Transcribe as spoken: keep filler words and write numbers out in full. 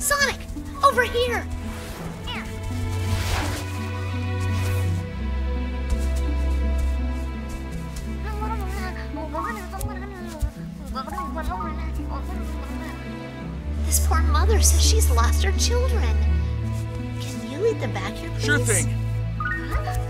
Sonic! Over here! This poor mother says she's lost her children. Can you lead them back here, please? Sure thing.